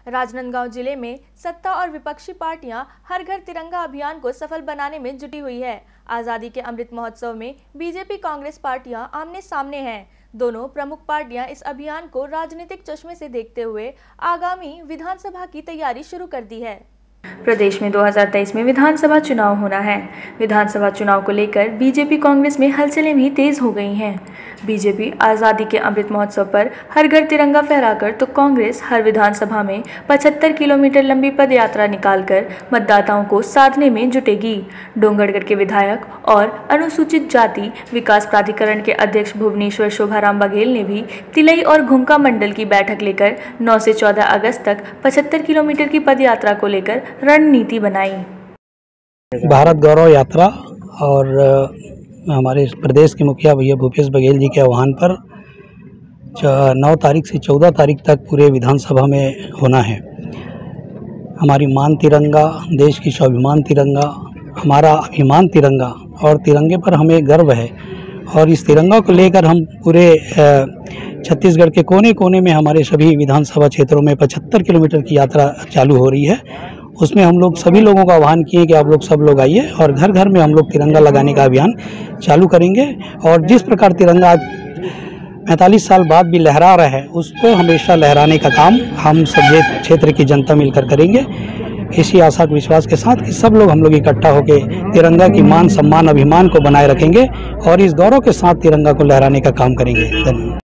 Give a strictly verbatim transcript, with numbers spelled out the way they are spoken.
राजनांदगांव जिले में सत्ता और विपक्षी पार्टियां हर घर तिरंगा अभियान को सफल बनाने में जुटी हुई है। आजादी के अमृत महोत्सव में बीजेपी कांग्रेस पार्टियां आमने सामने हैं। दोनों प्रमुख पार्टियां इस अभियान को राजनीतिक चश्मे से देखते हुए आगामी विधानसभा की तैयारी शुरू कर दी है। प्रदेश में दो हज़ार तेईस में विधानसभा चुनाव होना है। विधानसभा चुनाव को लेकर बीजेपी कांग्रेस में हलचलें भी तेज हो गई हैं। बीजेपी आज़ादी के अमृत महोत्सव पर हर घर तिरंगा फहराकर तो कांग्रेस हर विधानसभा में पचहत्तर किलोमीटर लंबी पद यात्रा निकालकर मतदाताओं को साधने में जुटेगी। डोंगरगढ़ के विधायक और अनुसूचित जाति विकास प्राधिकरण के अध्यक्ष भुवनेश्वर शोभाराम बघेल ने भी तिलई और घुमका मंडल की बैठक लेकर नौ से चौदह अगस्त तक पचहत्तर किलोमीटर की पद यात्रा को लेकर रणनीति बनाई। भारत गौरव यात्रा और हमारे प्रदेश के मुखिया भैया भूपेश बघेल जी के आह्वान पर नौ तारीख से चौदह तारीख तक पूरे विधानसभा में होना है। हमारी मान तिरंगा, देश की स्वाभिमान तिरंगा, हमारा अभिमान तिरंगा और तिरंगे पर हमें गर्व है। और इस तिरंगा को लेकर हम पूरे छत्तीसगढ़ के कोने कोने में हमारे सभी विधानसभा क्षेत्रों में पचहत्तर किलोमीटर की यात्रा चालू हो रही है। उसमें हम लोग सभी लोगों का आह्वान किए कि आप लोग सब लोग आइए और घर घर में हम लोग तिरंगा लगाने का अभियान चालू करेंगे। और जिस प्रकार तिरंगा आज पैंतालीस साल बाद भी लहरा रहा है, उसको हमेशा लहराने का काम हम सब क्षेत्र की जनता मिलकर करेंगे। इसी आशा विश्वास के साथ कि सब लोग हम लोग इकट्ठा होकर तिरंगा की मान सम्मान अभिमान को बनाए रखेंगे और इस गौरव के साथ तिरंगा को लहराने का काम करेंगे। धन्यवाद।